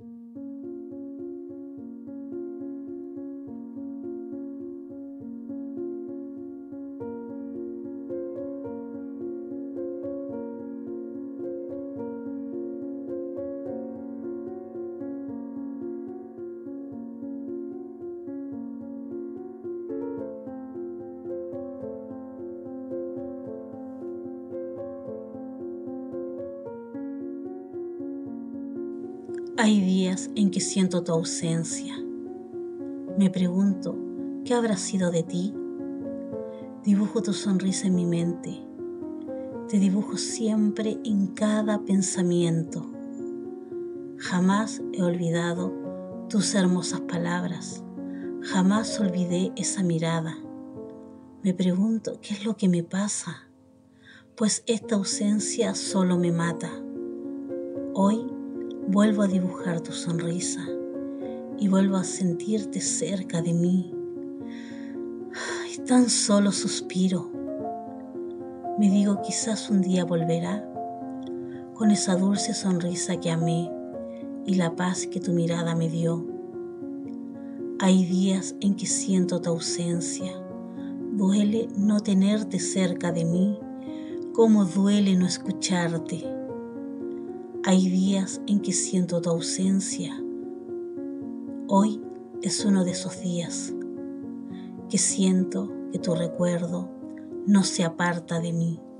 Hay días en que siento tu ausencia. Me pregunto, ¿qué habrá sido de ti? Dibujo tu sonrisa en mi mente. Te dibujo siempre en cada pensamiento. Jamás he olvidado tus hermosas palabras. Jamás olvidé esa mirada. Me pregunto, ¿qué es lo que me pasa? Pues esta ausencia solo me mata. Hoy vuelvo a dibujar tu sonrisa y vuelvo a sentirte cerca de mí. Y tan solo suspiro. Me digo, quizás un día volverá con esa dulce sonrisa que amé y la paz que tu mirada me dio. Hay días en que siento tu ausencia. Duele no tenerte cerca de mí, como duele no escucharte. Hay días en que siento tu ausencia. Hoy es uno de esos días que siento que tu recuerdo no se aparta de mí.